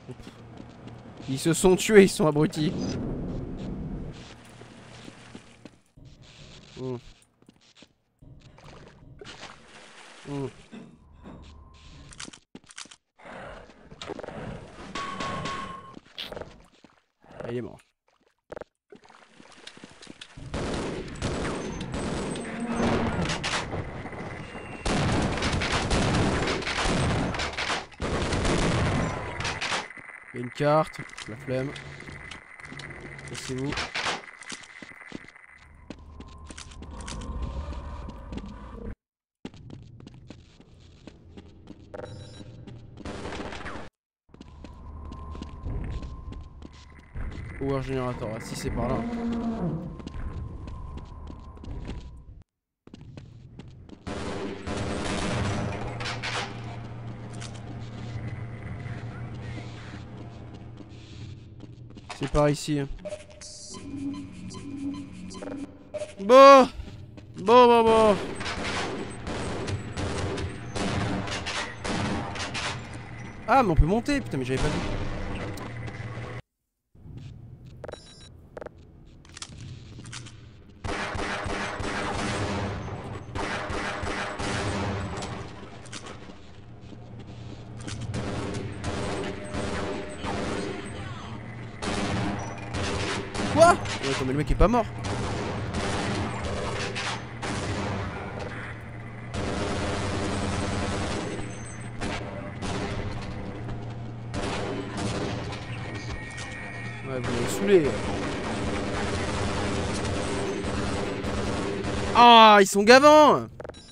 Ils se sont tués, ils sont abrutis. Mmh. Mmh. Ah, il est mort. Il y a une carte, la flemme. Laissez-vous. Power Generator, ah, si c'est par là. C'est par ici. Bon. Bon. Ah mais on peut monter, putain mais j'avais pas vu. Quoi? Ouais, attends mais le mec est pas mort. Ouais, vous m'avez saoulé. Ah, ils sont gavants.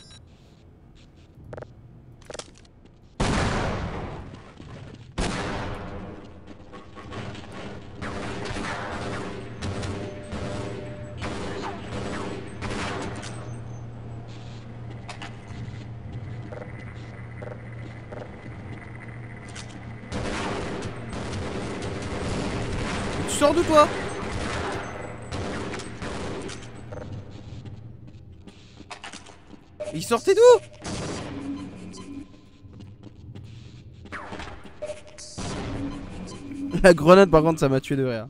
Tu sors d'où toi? Il sortait d'où? La grenade par contre ça m'a tué de rire.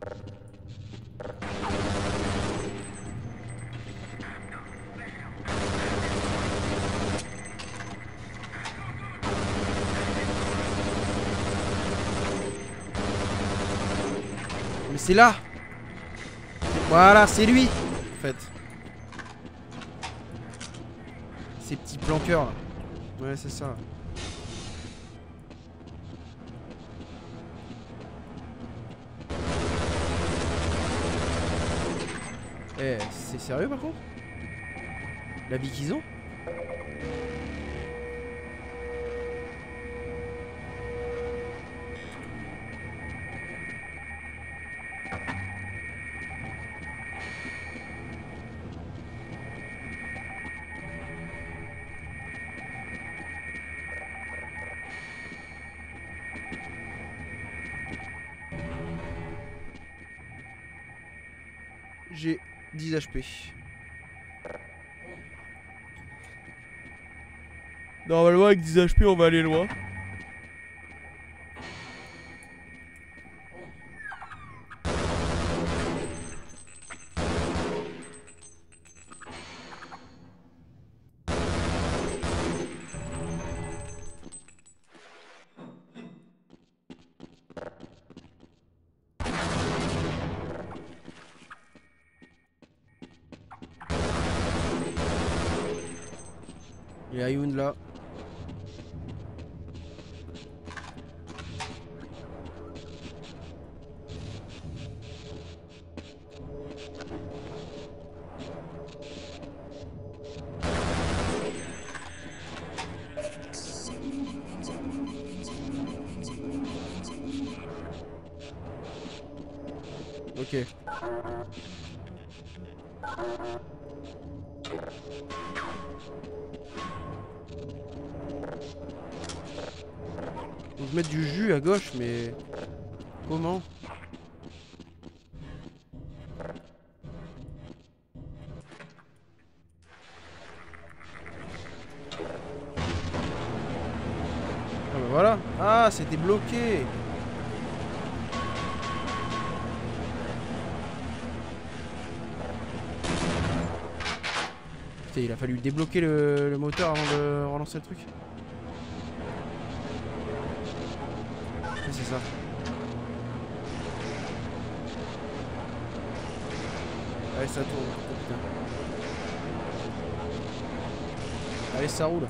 Mais c'est là. Voilà, c'est lui en fait. Ces petits planqueurs là. Ouais, c'est ça. Eh, c'est sérieux par contre? La vie qu'ils ont? J'ai 10 HP. Normalement avec 10 HP on va aller loin. Il y a Youn là. Ok. On se mettre du jus à gauche, mais comment? Ah bah voilà. Ah, c'était bloqué. Putain, il a fallu débloquer le moteur avant de relancer le truc. Oui, c'est ça. Allez, ça tourne. Oh, putain. Allez, ça roule.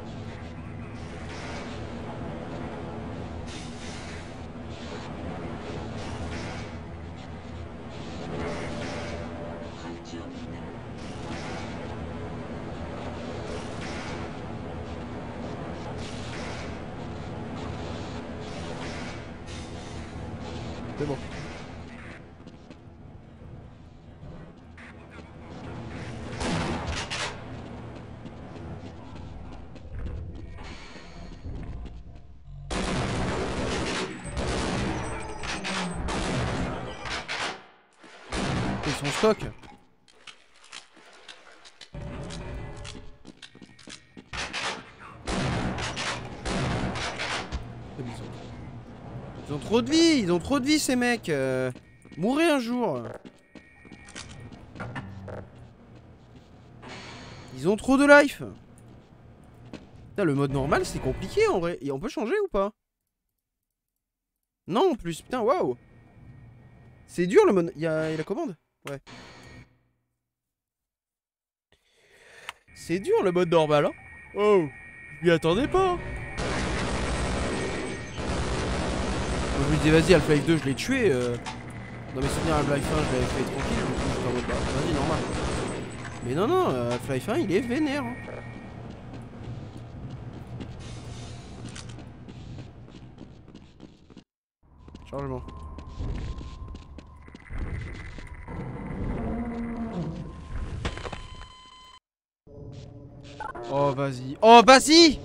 C'est bon. Et son stock. Ils ont trop de vie, ils ont trop de vie ces mecs. Mourrez un jour. Ils ont trop de life. Putain, le mode normal c'est compliqué en vrai. Et on peut changer ou pas? Non en plus, putain, waouh. C'est dur le mode. Il y a la commande? Ouais. C'est dur le mode normal, hein. Oh, je m'y attendais pas. Je me disais vas-y, Half-Life 2 je l'ai tué. Dans mes souvenirs Half-Life 1 je l'avais fait tranquille. Du coup j'étais en mode bah vas-y normal. Mais non non, Half-Life 1 il est vénère, hein. Chargement. Oh vas-y. Oh vas-y.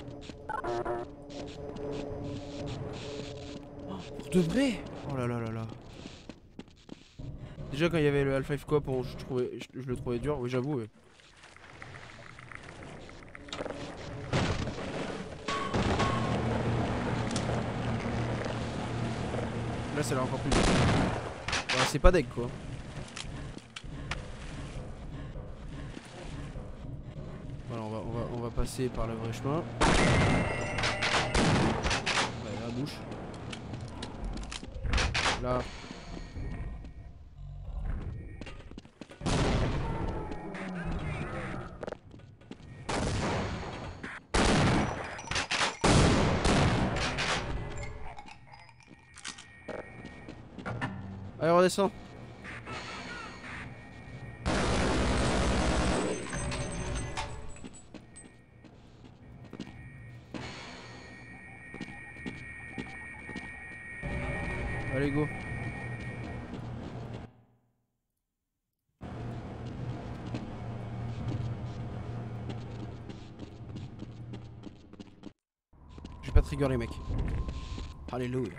Oh, pour de vrai. Oh là là là là. Déjà quand il y avait le Half-Life Coop je le trouvais dur, oui j'avoue. Ouais. Là ça a l'air encore plus dur. Ouais, c'est pas deck quoi. Voilà, on va passer par le vrai chemin. Ouais, la bouche. Là. Allez, redescends. Allez, go. Je vais pas trigger les mecs. Alléluia.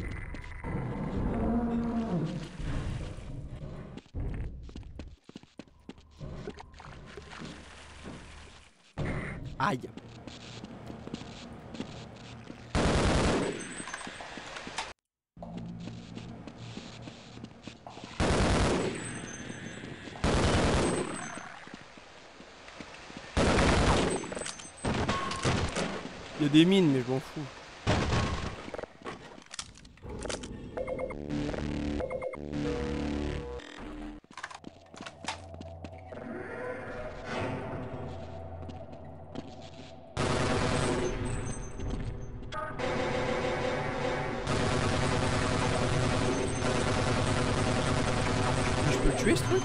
Aïe. Il y a des mines mais je m'en fous. Je peux le tuer ce truc?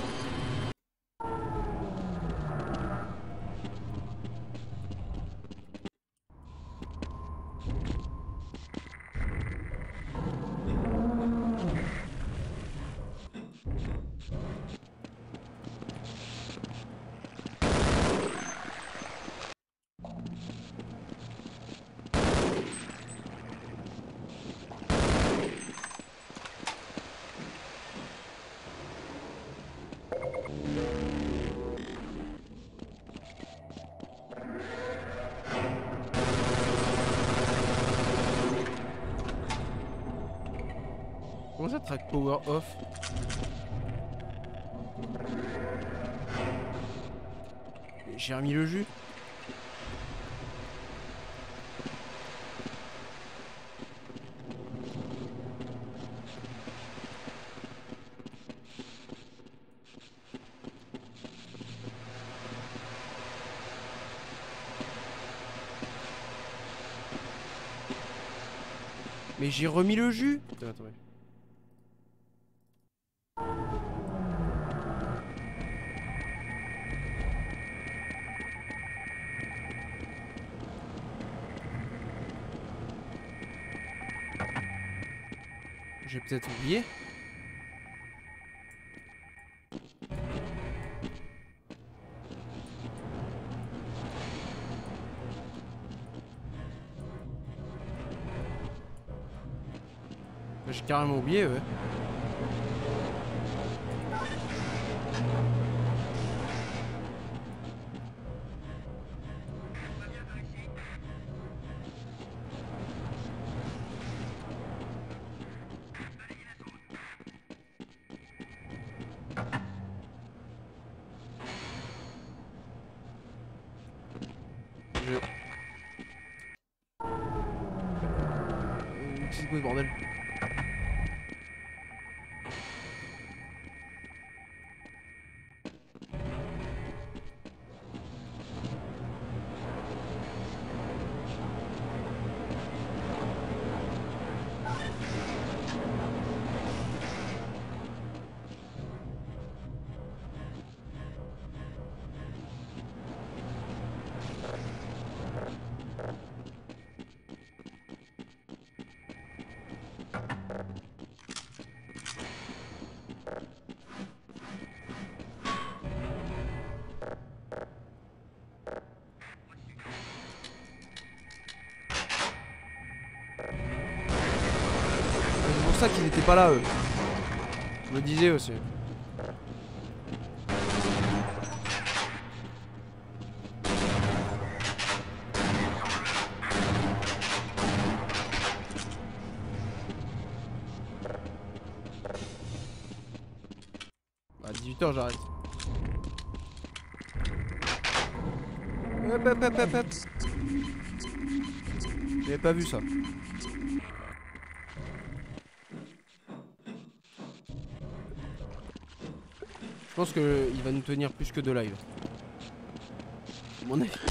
Comment ça track power off? J'ai remis le jus. Mais j'ai remis le jus. Putain, attendez. J'ai peut-être oublié. J'ai carrément oublié, ouais. C'est quoi ce bordel? C'est pour ça qu'ils étaient pas là, eux. Je me disais aussi. À 18h j'arrête. Hop hop hop hop hop. J'avais pas vu ça. Je pense qu'il va nous tenir plus que de live. À mon avis.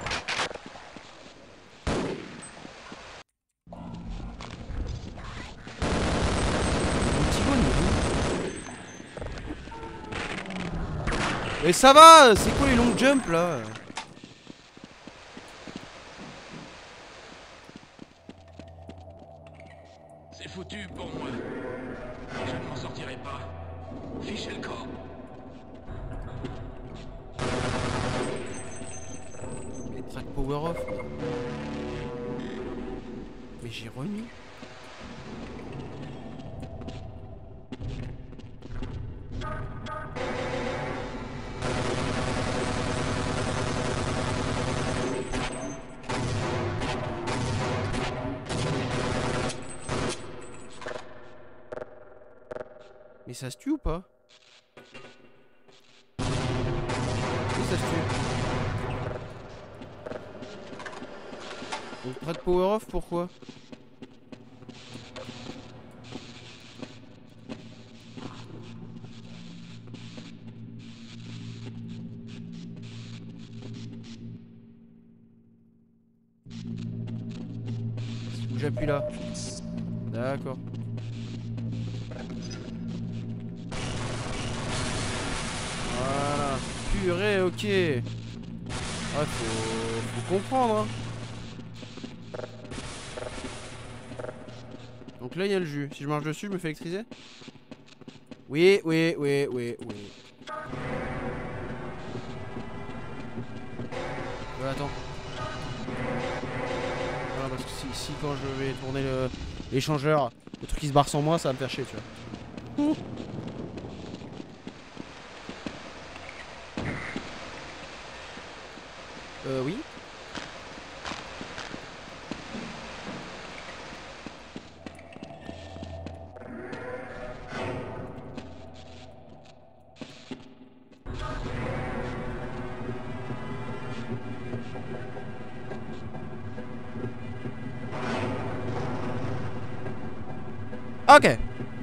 Mais ça va, c'est quoi les long jumps là? C'est foutu pour moi. Je ne m'en sortirai pas. Fichez le camp. Mais track power off. Mais j'ai remis. Mais ça se tue ou pas? Oui, ça se tue. Donc track power off, pourquoi? J'appuie là. D'accord. Voilà. Purée, ok. Ah, faut comprendre, hein. Donc là, il y a le jus. Si je marche dessus, je me fais électriser? Oui, oui, oui, oui, oui. Ouais, attends. Voilà, parce que si quand je vais tourner l'échangeur, le truc qui se barre sans moi, ça va me faire chier, tu vois. Oui. Ok.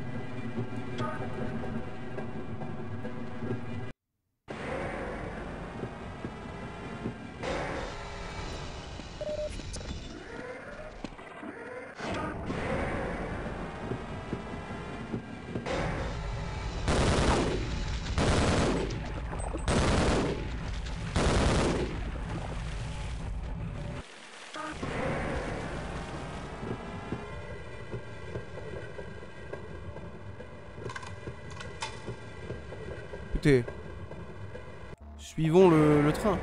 Écoutez, suivons le train.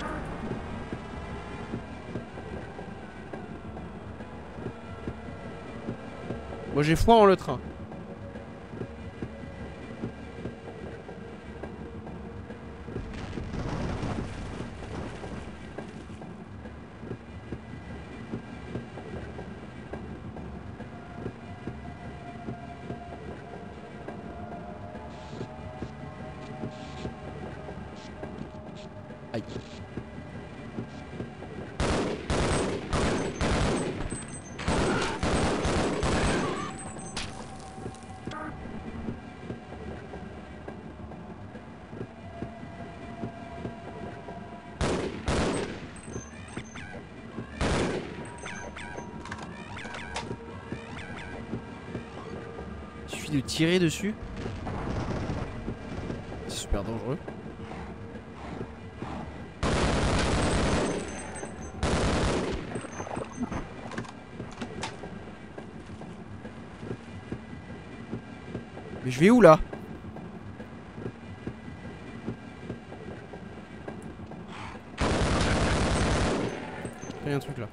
Moi j'ai foi en le train. Aïe. Il suffit de tirer dessus. C'est super dangereux. Mais je vais où là? Il y a un truc là.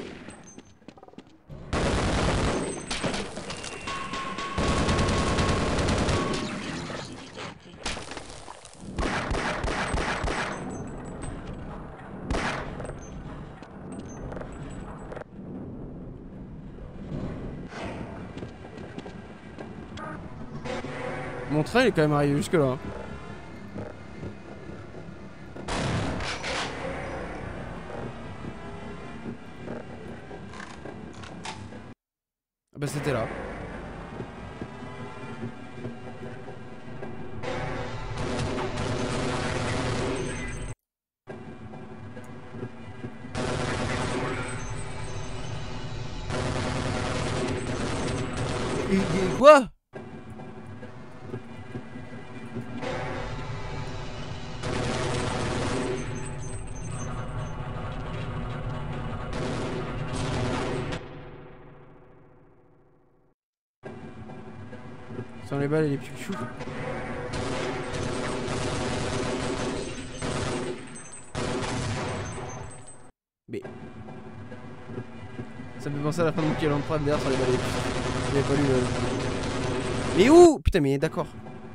Mon train il est quand même arrivé jusque là. Ah bah c'était là. Et quoi? Sans les balles et les piou-piou. Mais ça me fait penser à la fin de mon Kill Prime d'ailleurs sur les balles et les piou-piou. J'avais pas lu le... Mais où? Putain mais d'accord.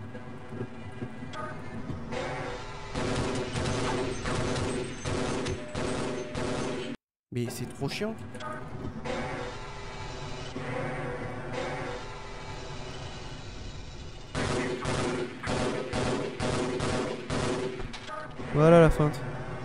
Mais c'est trop chiant. Voilà la feinte.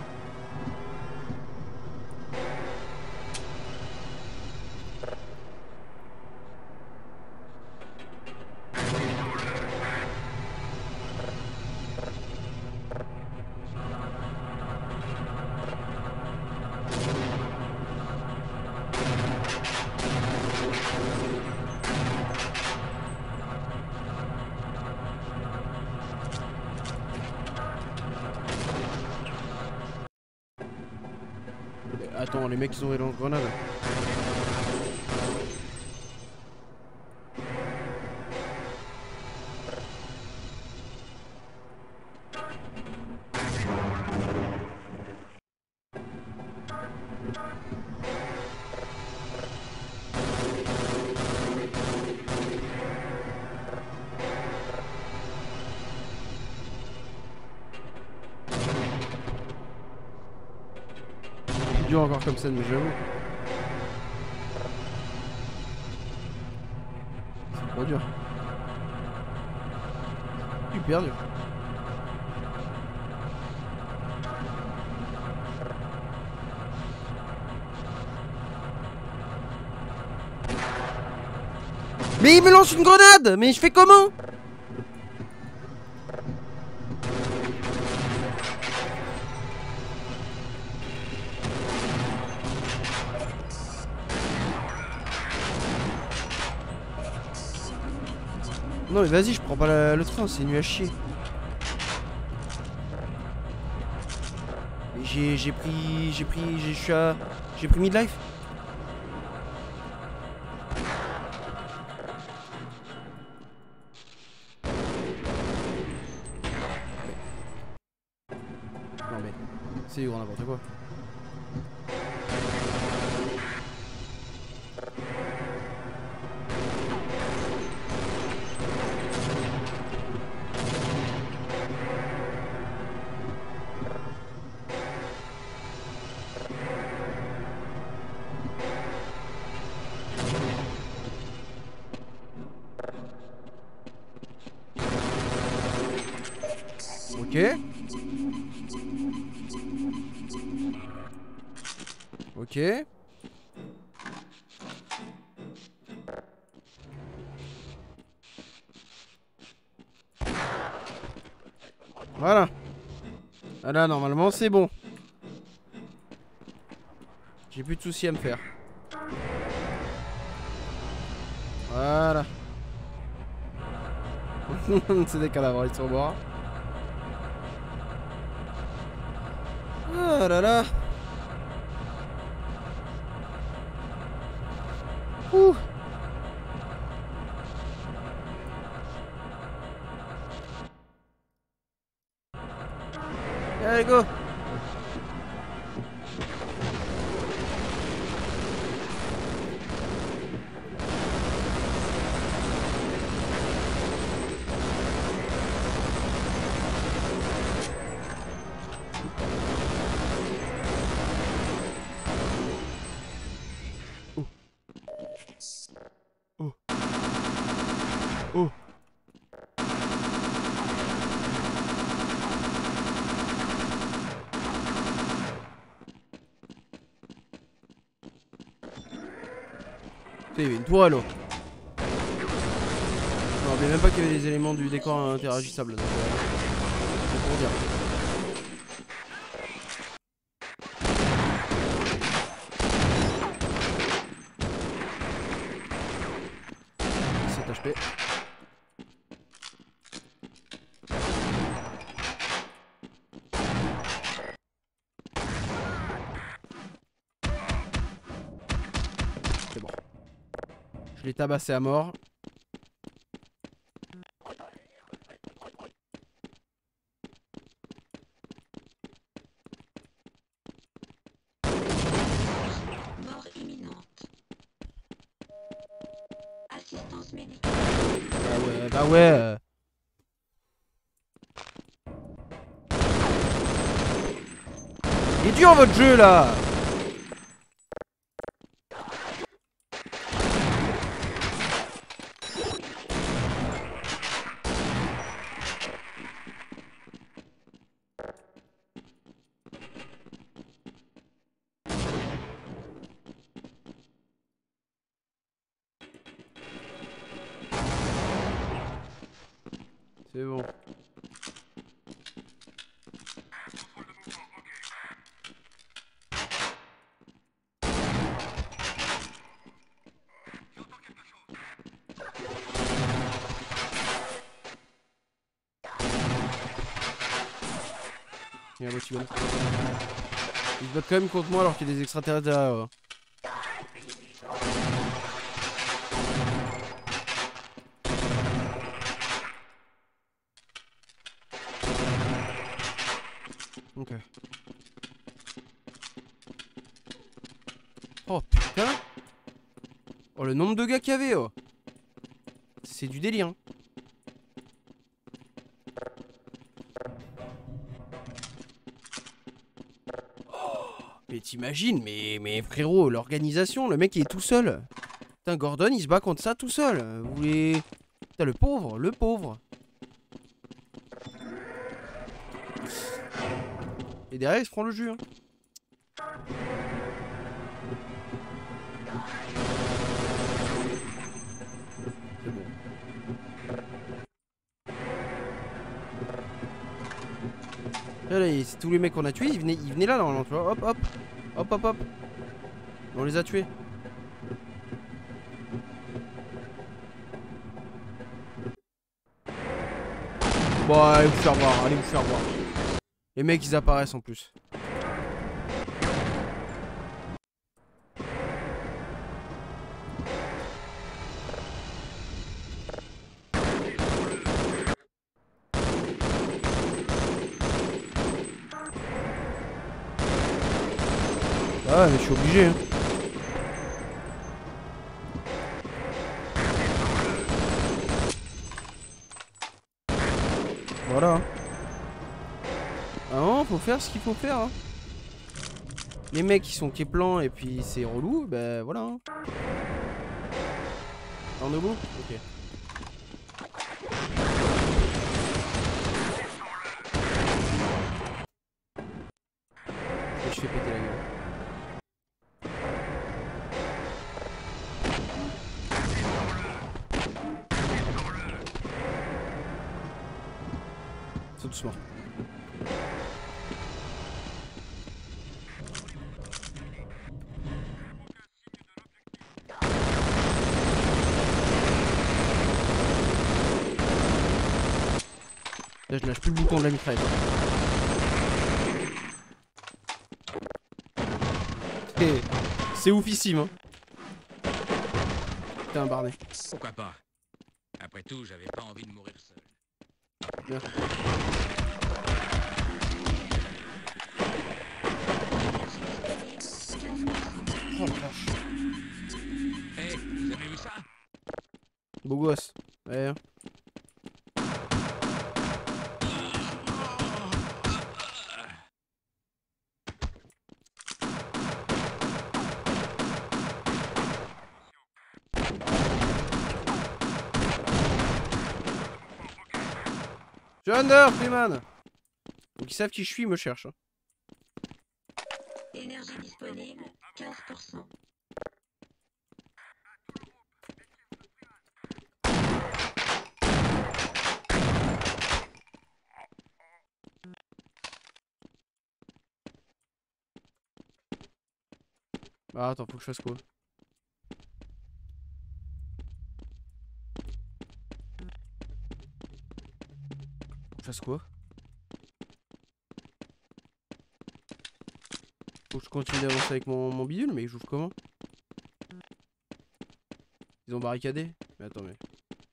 Attends, les mecs ils ont des lance-grenades. C'est dur encore comme scène, mais j'avoue. C'est trop dur. Super dur. Mais il me lance une grenade. Mais je fais comment? Non mais vas-y, je prends pas le train, c'est nul à chier. J'ai pris midlife. Non mais c'est du grand n'importe quoi. Ok. Ok. Voilà. Ah là, normalement, c'est bon. J'ai plus de soucis à me faire. Voilà. C'est des cadavres, ils sont morts. Ah là là. Ouh. Allez, go. Oh. Oh. Il y avait une tourelle. Oh. Je me rappelais même pas qu'il y avait des éléments du décor interagissables. C'est pour dire. C'est HP. C'est bon. Je l'ai tabassé à mort. Mort imminente. Assistance médicale. Bah ouais. Il est dur votre jeu là. C'est bon. Il y a un motivant. Ils se battent quand même contre moi alors qu'il y a des extraterrestres derrière eux. Ok. Oh putain. Oh le nombre de gars qu'il y avait oh. C'est du délire hein. Mais t'imagines, mais frérot, l'organisation, le mec il est tout seul. Putain, Gordon il se bat contre ça tout seul. Vous voulez... Putain, le pauvre, le pauvre. Et derrière il se prend le jus hein. Là, c'est tous les mecs qu'on a tués, ils venaient là normalement, tu vois. Hop, hop. Hop, hop, hop. On les a tués. Bon, allez vous faire voir, allez vous faire voir. Les mecs, ils apparaissent en plus. Ah ouais, mais je suis obligé. Hein. Voilà. Ah non, faut faire ce qu'il faut faire. Hein. Les mecs qui sont képlans et puis c'est relou, ben voilà. Hein. En debout? Ok. Et je fais péter la gueule. Tout doucement. Là, je lâche plus le bouton de la mitraille. C'est oufissime. Hein. T'es un barnet. Pourquoi pas? Après tout, j'avais pas envie de mourir seul. Bien. Oh la vache. Hé, vous avez vu ça? Beau gosse. Ouais. Je suis under, Freeman. Donc ils savent qui je suis, ils me cherchent. Hein. Énergie disponible, 15%. Ah, attends, faut que je fasse quoi? Je fasse quoi? Faut que je continue d'avancer avec mon bidule, mais j'ouvre comment? Ils ont barricadé? Mais attends, mais...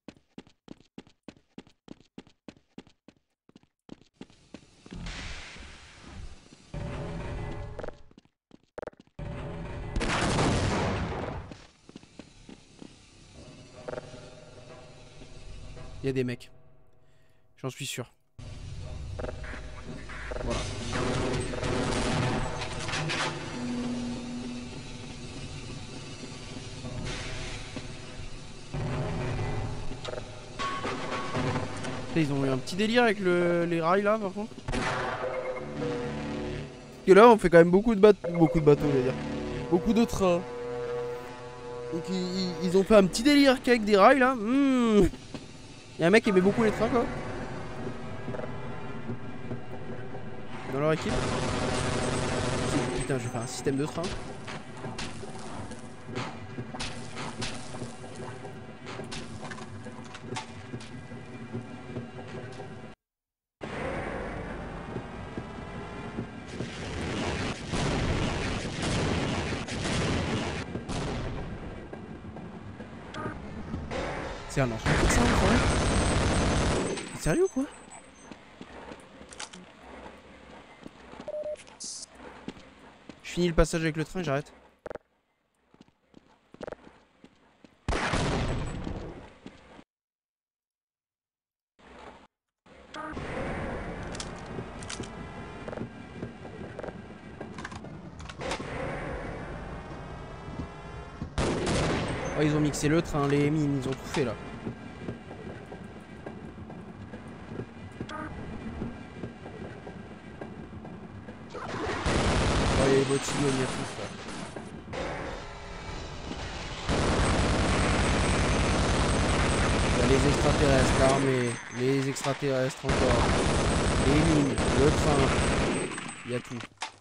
Il y a des mecs. J'en suis sûr. Voilà. Ils ont eu un petit délire avec les rails là par contre. Et là on fait quand même beaucoup de bateaux, d'ailleurs. Beaucoup de trains. Donc ils ont fait un petit délire avec des rails là. Il y a un mec qui aimait beaucoup les trains quoi. Dans leur équipe. Putain, je vais faire un système de train. C'est un enfant comme ça, quoi. Sérieux quoi? Je finis le passage avec le train et j'arrête. Oh, ils ont mixé le train, les mines, ils ont tout fait là. Oh, il y a les bottines, il y a tout ça. Il y a les extraterrestres, l'armée, les extraterrestres encore. les lignes, le train. Il y a tout.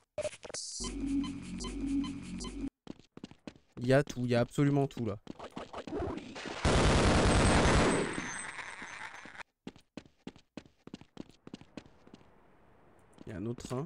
Il y a tout, il y a absolument tout là. Il y a un autre train.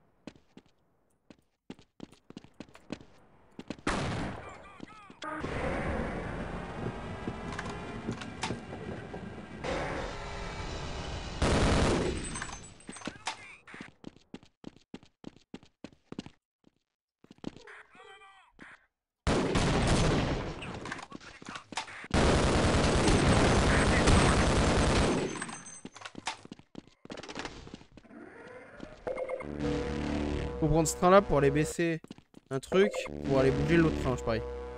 Faut prendre ce train là pour aller baisser un truc, pour aller bouger l'autre train, je parie.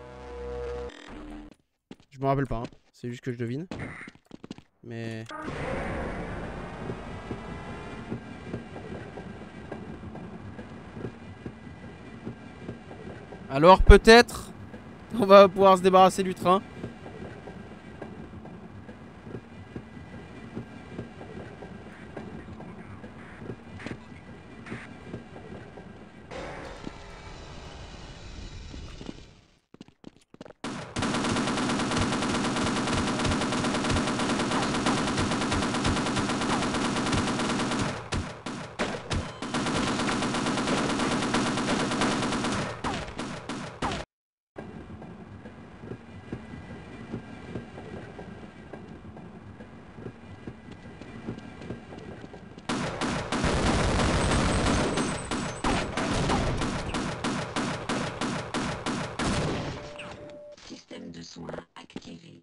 Je me rappelle pas, hein. C'est juste que je devine. Mais... Alors peut-être on va pouvoir se débarrasser du train. Système de soins activé.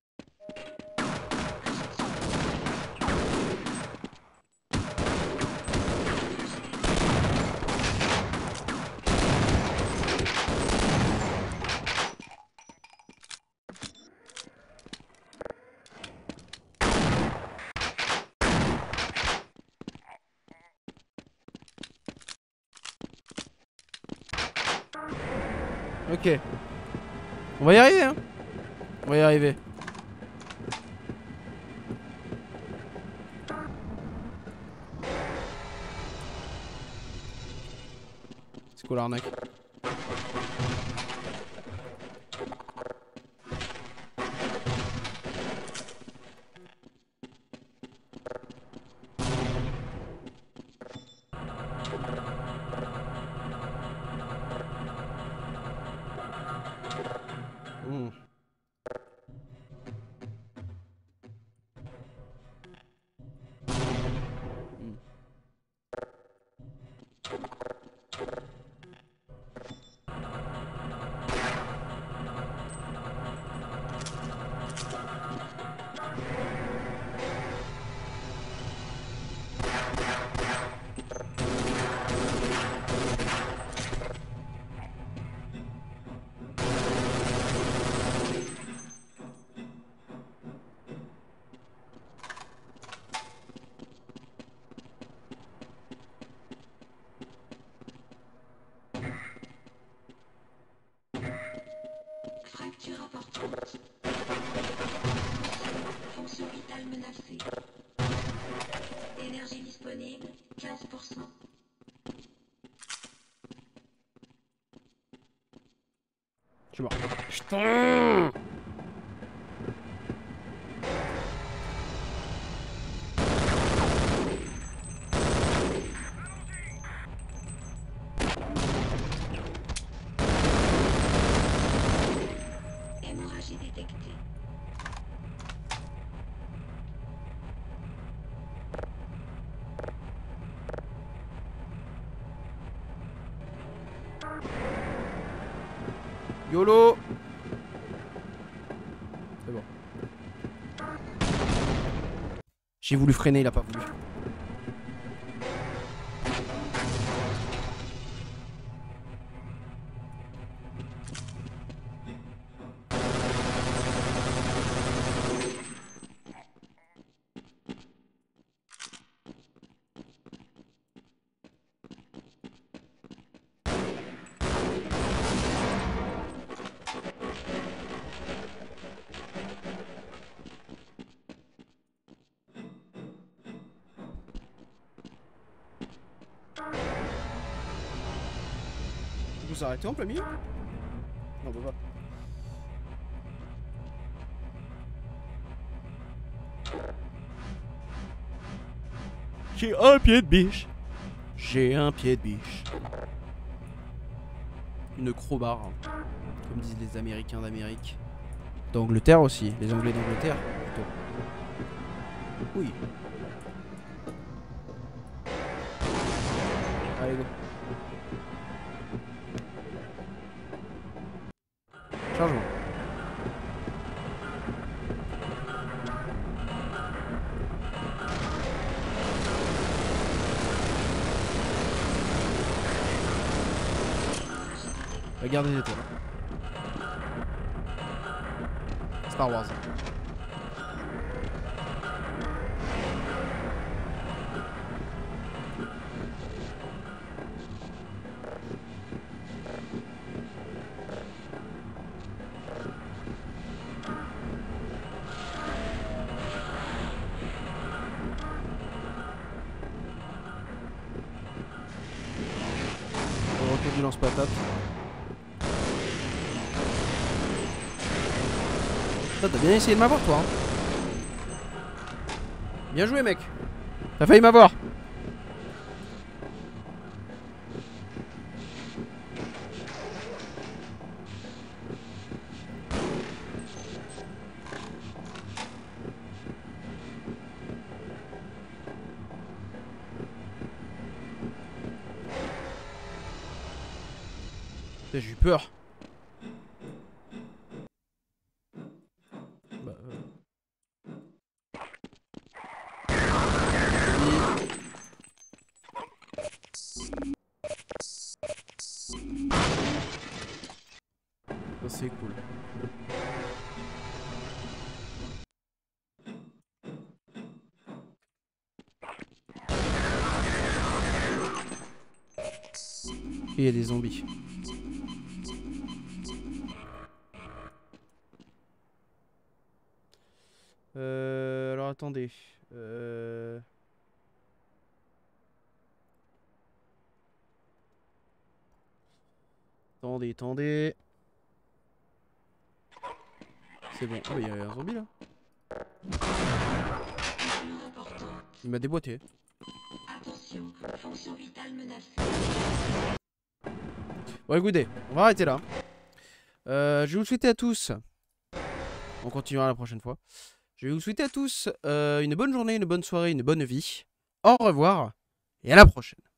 Ok. On va y arriver, hein. On va y arriver. C'est quoi l'arnaque? Fracture importante. Fonction vitale menacée. Énergie disponible, 15%. Je suis mort. Putain! Hémorragie détectée. YOLO! C'est bon. J'ai voulu freiner, il a pas voulu. peut s'arrêter en plein milieu? Non, on peut pas. J'ai un pied de biche. J'ai un pied de biche. Une crowbar, hein, comme disent les Américains d'Amérique. D'Angleterre aussi, les Anglais d'Angleterre plutôt. Oui. Allez, go. Chargement. La guerre des étoiles. Star Wars. Au retour du lance-patate. T'as bien essayé de m'avoir, toi. Hein. Bien joué, mec. T'as failli m'avoir. J'ai eu peur. Bah, ça c'est cool. Et il y a des zombies. Alors attendez. Attendez. C'est bon. Ah, bah, il y a un zombie là. Il m'a déboîté. Attention, fonction vitale menacée. Bon, écoutez, on va arrêter là. Je vais vous souhaiter à tous. On continuera la prochaine fois. Je vais vous souhaiter à tous une bonne journée, une bonne soirée, une bonne vie. Au revoir et à la prochaine.